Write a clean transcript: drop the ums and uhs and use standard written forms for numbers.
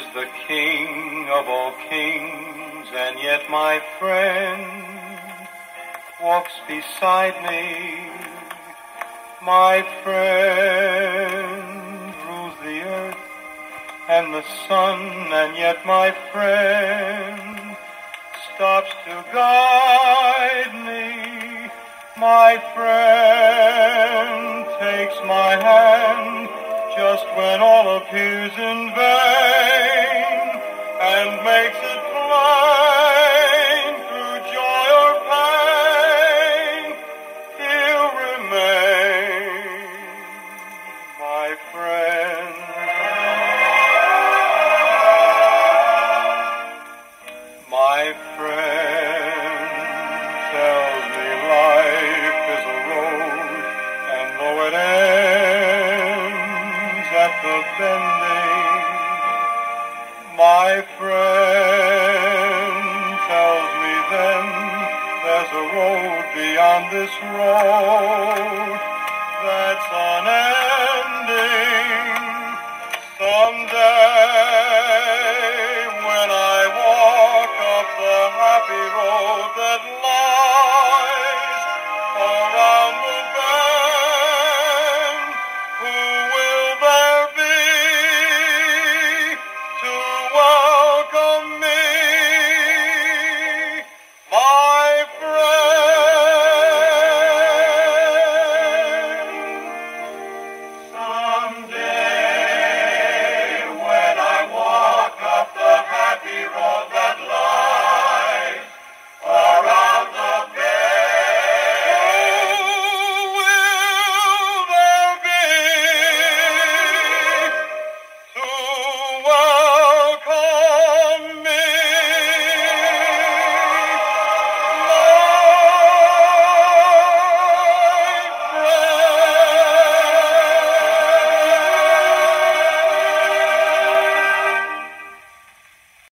the King of all kings, and yet my friend walks beside me. My friend rules the earth and the sun, and yet my friend stops to guide me. My friend takes my hand just when all appears in vain, and makes it plain through joy or pain, he'll remain my friend. My friend tells me life is a road, and though it ends at the bending, my friend tells me then there's a road beyond this road that's unending. Someday